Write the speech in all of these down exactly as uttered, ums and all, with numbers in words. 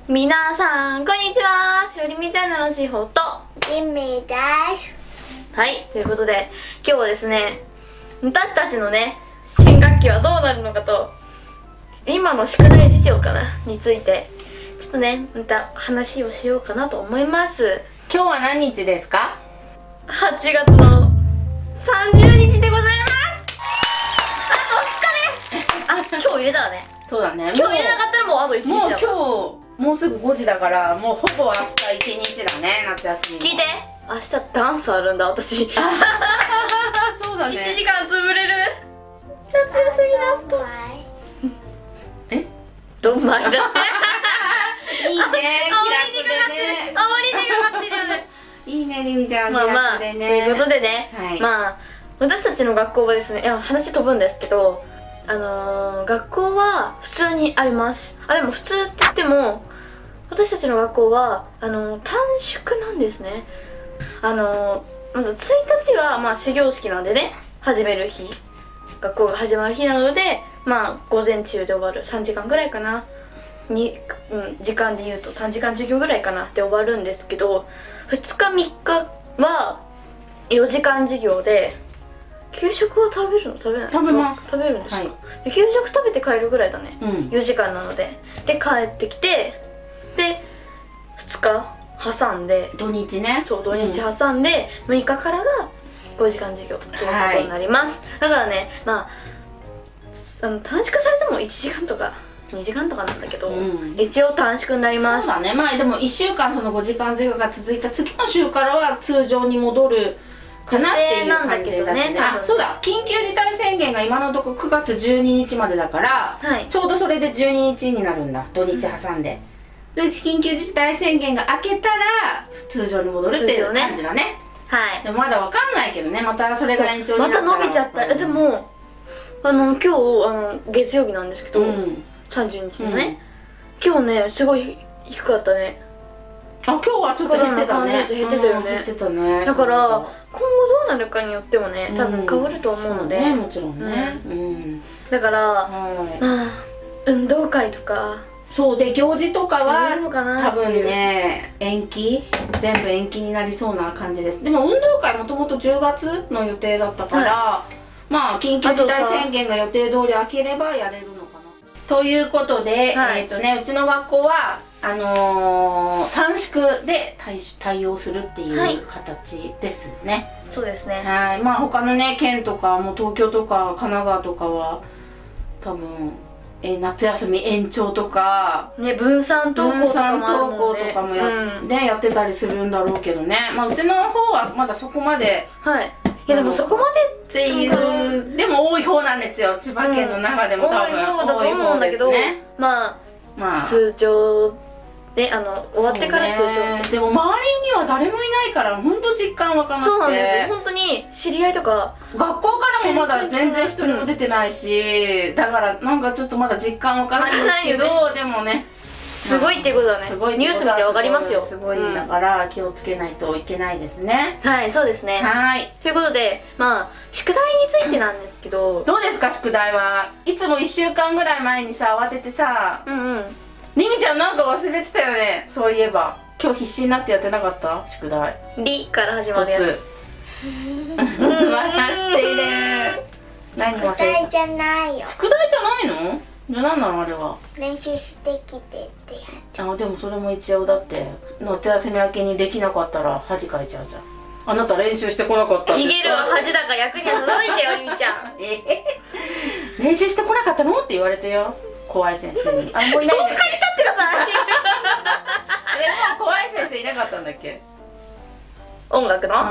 皆さんこんにちは、しおりみチャンネルのしほとゆみです。 はい、ということで今日はですね、私たちのね新学期はどうなるのかと今の宿題事情かなについてちょっとねまた話をしようかなと思います。 今日は何日ですか？ はちがつのさんじゅうにちでございます。あとふつかです。あ、今日入れたらね。 そうだね。 今日入れなかったらもうあといちにちだもう今日もうすぐごじだからもうほぼ明日いちにちだね、夏休みも。 聞いて、明日ダンスあるんだ私。 そうだね。 いちじかん潰れる。夏休みラスト。 え？ どんまいだね。 いいね、 あまりにかかってる。あまりにかかってるよね。 いいね、りみちゃん。 まあまあ、ということでね、 はい、 まあ私たちの学校はですね、いや話飛ぶんですけど、あのー、学校は普通にあります。あ、でも普通って言っても私たちの学校はあのー、短縮なんですね。あのー、まずついたちはまあ始業式なんでね、始める日、学校が始まる日なので、まあ午前中で終わるさんじかんぐらいかなに、うん、時間で言うとさんじかん授業ぐらいかなで終わるんですけど、ふつかみっかはよじかん授業で、給食は食べるの食べないの？ 食べます。 食べるんですか？はい、で給食食べて帰るぐらいだね、うん、よじかんなので。で帰ってきて、でふつか挟んで土日ね、 そう土日挟んで、うん、むいかからがごじかん授業ということになります、はい、だからね、まああの短縮されてもいちじかんとかにじかんとかなんだけど、うん、一応短縮になります。 そうだね。まあでもいっしゅうかんそのごじかん授業が続いた次の週からは通常に戻るかなっていう感じだしね。あ、そうだ、緊急事態宣言が今のところくがつじゅうににちまでだから、はい、ちょうどそれでじゅうににちになるんだ、土日挟んで、うん、で緊急事態宣言が明けたら通常に戻るっていう感じだね。ね、はい。でもまだわかんないけどね、またそれが延長になったらまた伸びちゃったら、うん、でもあの今日あの月曜日なんですけど、うん、さんじゅうにちのね、うん、今日ねすごい低かったね。 あ、今日はちょっと減ってたね。 減ってたよね。 減ってたね。 だから今後どうなるかによってもね、多分変わると思うので、 もちろんね。 だからまあ運動会とか、 そうで行事とかは多分ね延期、全部延期になりそうな感じです。でも運動会もともとじゅうがつの予定だったから、まあ緊急事態宣言が予定通り開ければやれるのかな。ということで、えっとねうちの学校はあのー、短縮で 対, 対応するっていう形ですね、はい、 そうですね。 はい。まあ他のね県とかもう東京とか神奈川とかは多分え夏休み延長とかね、分散登校とかもあるもんね、 分散登校とかも や,、うん、ね、やってたりするんだろうけどね。まあうちの方はまだそこまで、 はい、いやでもそこまでっていうでも多い方なんですよ、千葉県の中でも多分、うん、多い方だと思うんだけど、 まあまあ通常で、あの終わってから通常でも周りには誰もいないから本当実感わかなくて。 そうなんですよ、本当に知り合いとか学校からもまだ全然一人も出てないし、だからなんかちょっとまだ実感わからないんですけど、でもねすごいっていうことだね。ニュース見てわかりますよ。 すごいだから気をつけないといけないですね。 はい、そうですね。はい、ということでまあ宿題についてなんですけど、 どうですか宿題は。いつもいっしゅうかんぐらい前にさ慌ててさ、うんうん、りみちゃんなんか忘れてたよね。そういえば今日必死になってやってなかった宿題。 りから始まるやつ。 笑っている。何忘れた？ 宿題じゃないよ。 宿題じゃないの？じゃあ何なのあれは。 練習してきてってやつ。 あ、でもそれも一応だって夏休み明けにできなかったら恥かいちゃうじゃん。あなた練習してこなかった。 逃げるは恥だか役には届いてよりみちゃん。 ええ練習してこなかったのって言われちゃうよ、怖い先生に。あ、もういないんだっけ。 廊下に立ってください。 あれもう怖い先生いなかったんだっけ。 音楽の、うん、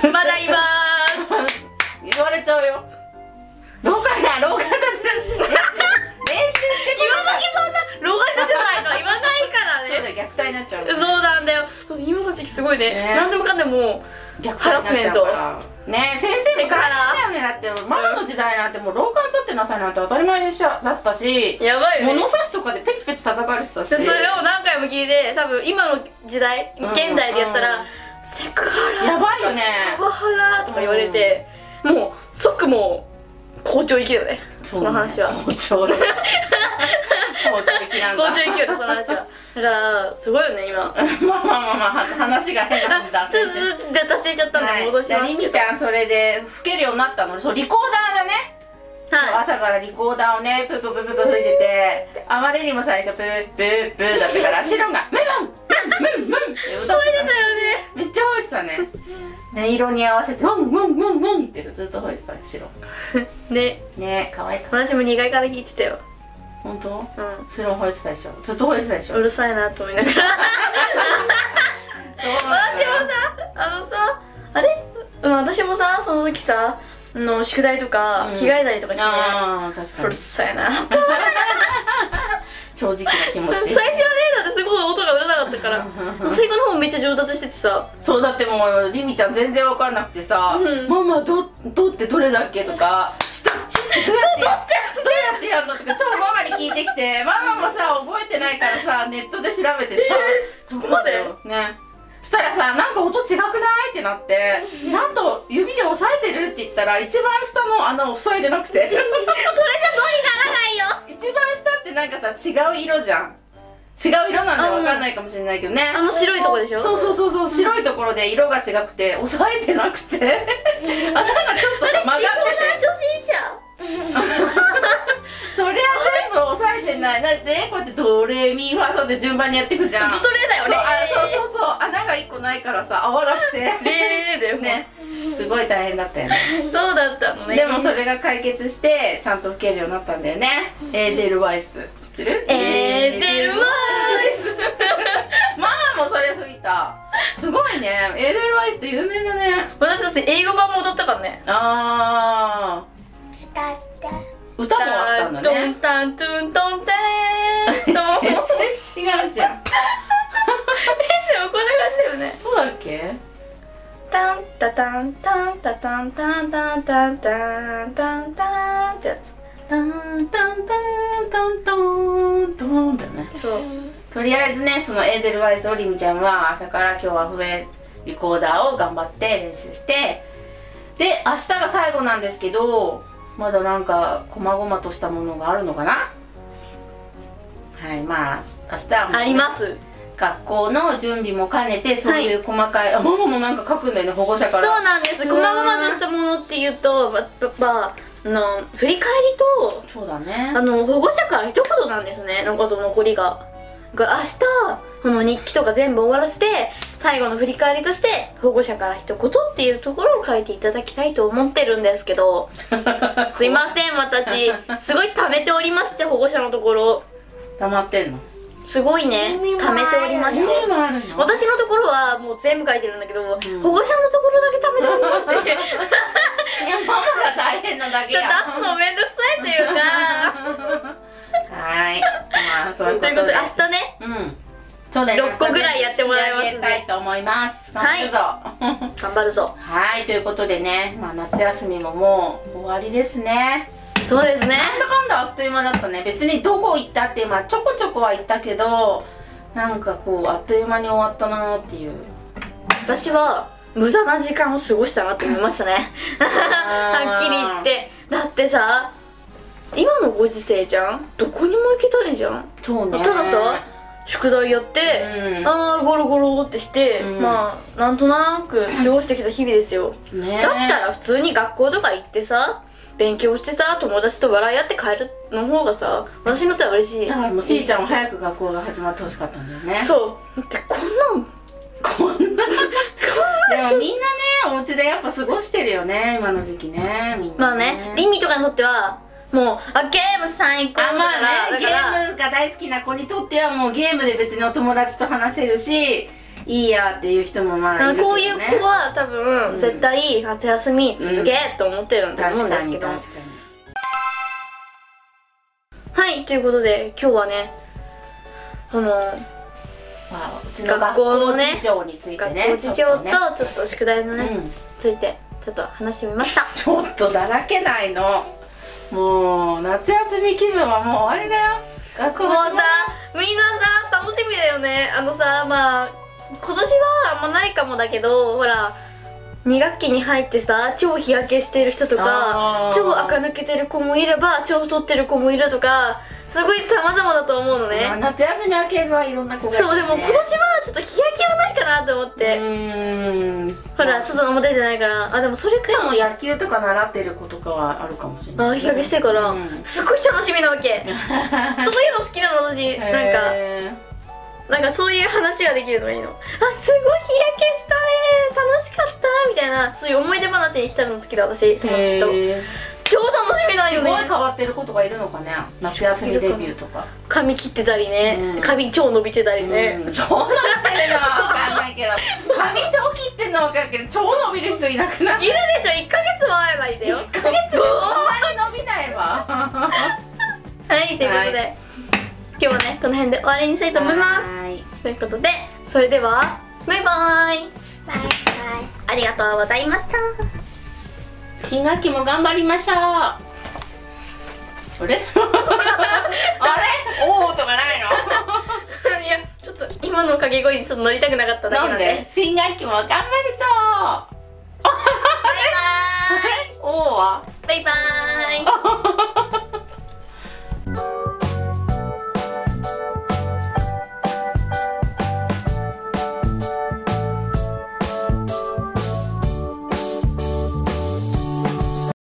まだいまーす。 言われちゃうよ。廊下だ、廊下だって練習して今だけそんな廊下に立てないとは言わないからね。 そうだ、虐待になっちゃう。 そうなんだよ。今の時期すごいね、何でもかんでもハラスメントね。先生のからだよね。だってママの時代なんてもう廊下に立ってなさいなんて当たり前でしただったし、 やばいよね。 物差しとかでペチペチ叩かれてたし、それを何回も聞いて、多分今の時代現代でやったらセクハラやばいよね、 パワハラとか言われて、もう即もう校長行きだよね、その話は。 校長で校長行きなんだ。 校長行きよね、その話は。 だからすごいよね今。 まあまあまあまあ話が変なあちょっとで達成しちゃったんで戻しますけど、 りみちゃんそれで吹けるようになったの。そうリコーダーだね。 はい、 朝からリコーダーをねプープープープー吹いてて、あまりにも最初プープープーだったからシロンがムンムンムンムンって歌ってたよね。めっちゃ吠えてたね。ね、色に合わせてワンワンワンワンってずっと吠えてたね、シロンねね、可愛かった。 私もにかいから弾いてたよ。 本当？ うん、 シロン吠えてたでしょ。ずっと吠えてたでしょ。 うるさいなと思いながら私もさ、あのさ、あれ、うん、私もさ、その時さ、あの宿題とか着替えたりとかして、 ああ確かにうるさいな正直な気持ち。 最初はね、だってすごい音がうるさかったから最後の方めっちゃ上達しててさ。 そうだってもうりみちゃん全然分かんなくてさ「 うん、 ママどどってどれだっけ?」とか「下ちってどうやってどうやってやるの?」とか超ママに聞いてきて、ママもさ覚えてないからさネットで調べてさ「 そこまでね」そしたらさ、なんか音違くないってなってちゃんと指で押さえてるって言ったら一番下の穴を塞いでなくてそれじゃどうにならないよ一番下ってなんかさ違う色じゃん。違う色なんで分かんないかもしれないけどね、 あの白いとこでしょ。 そうそうそうそう、白いところで色が違くて押さえてなくて穴がちょっとさ曲がってて初心者そりゃ全部押さえてない。だってこうやってドレミファソって順番にやっていくじゃん。 ずっとレだよね。 そうそうそうそう、穴がいっこないからさ合わなくてレだよね。すごい大変だったよね。 そうだったのね。 でもそれが解決してちゃんと吹けるようになったんだよね。エーデルワイス知ってる？ エーデルワイスママもそれ吹いた。すごいね、エーデルワイスって有名だね。 私だって英語版も踊ったからね。 ああ歌って歌もあったんだね。 トンタントゥントンテーントン全然違うじゃん。 でもこんな感じだよね。 そうだっけ？ タンタタンタンタタンタンタンタンタンタンタンってやつ。 タンタンタンタンタンタンだよね。 そう。 とりあえずね、そのエーデルワイスをりみちゃんは朝から今日は笛リコーダーを頑張って練習して、で明日が最後なんですけど、まだなんか細々としたものがあるのかな。はい、まあ明日はもう、ね、 あります。 学校の準備も兼ねてそういう細かい、はい、あママもなんか書くんだよね、保護者から。 そうなんです。細々としたものっていうと、ままああの振り返りと、 そうだね、 あの保護者から一言なんですね。なんかと残りが。だから明日この日記とか全部終わらせて最後の振り返りとして保護者から一言っていうところを書いていただきたいと思ってるんですけどすいません、私すごい貯めておりまして、保護者のところ溜まってんのすごいね、貯めておりまして、私のところはもう全部書いてるんだけど、うん、保護者のところだけ貯めておりましていやママが大変なだけや出すのめんどくさいというかはい、まあそういうことで、 ということで明日ね、 うん、そうだね、 ろっこぐらいやってもらいますんで仕上げたいと思います。頑張るぞ、 はい、頑張るぞ。 はい、ということでね、まあ夏休みももう終わりですね。 そうですね、 なんだかんだあっという間だったね。別にどこ行ったって、まあちょこちょこは行ったけど、なんかこうあっという間に終わったなーっていう。 私は無駄な時間を過ごしたなって思いましたねはっきり言って。だってさ、今のご時世じゃん、どこにも行けたいじゃん。 そうね。 たださ、宿題やって、うん、ああゴロゴロってして、うん、まあなんとなく過ごしてきた日々ですよ、ね、だったら普通に学校とか行ってさ、勉強してさ、友達と笑い合って帰るの方がさ、私にとっては嬉しい。 だからもうしーちゃんも早く学校が始まってほしかったんだよね。 そうだって、こんなんこんなでもみんなね、お家でやっぱ過ごしてるよね、今の時期ね、みんなね。 まあね、リンミとかにとってはもうあゲーム最高だから、 あ、まあね、 ゲーゲームが大好きな子にとってはもうゲームで別にお友達と話せるしいいやっていう人もまあいるけどね。 こういう子は多分、うん、絶対夏休み続けと思ってるんだと思うんですけど、うん、確かに確かに。はい、ということで今日はね、このまあ、うちの学校の事情についてね、 学校事情とちょっと宿題のね、うん、ついてちょっと話してみました。 ちょっとだらけないの。もう夏休み気分はもう終わりだよ。学校もうさ、みんなさ楽しみだよね。あのさ、まあ今年はあんまないかもだけど、ほらに学期に入ってさ超日焼けしてる人とか超垢抜けてる子もいれば超太ってる子もいるとかすごい様々だと思うのね。 夏休み明けはいろんな子がいる、ね、 そうでも今年はちょっと日焼けはないかなと思ってうーんほら外の表じゃないからあでもそれくらいでも野球とか習ってる子とかはあるかもしれない、 あ日焼けしてるから、うん、すごい楽しみなわけそういうの好きなの私なんかなんかそういう話ができるのがいいの。あ、すごい日焼けしたね楽しかったみたいなそういう思い出話に浸るの好きだ私友達と超楽しみだよね。 すごい変わってる子とかいるのかね夏休みデビューとか髪切ってたりね、うん、髪超伸びてたりね、 うん、超伸びてるのは分かんないけど髪超切ってんのは分かるけど超伸びる人いなくない？ いるでしょいっかげつも会えないでよ。いっかげつもそんなに伸びないわはいということで、はい、今日はねこの辺で終わりにしたいと思います。ということでそれではバイバーイバイバイありがとうございました。 新学期も頑張りましょう。あれあれおおとかないのいやちょっと今の掛け声にちょっと乗りたくなかっただけなんで。 なんで新学期も頑張るぞバイバーイおおはバイバーイ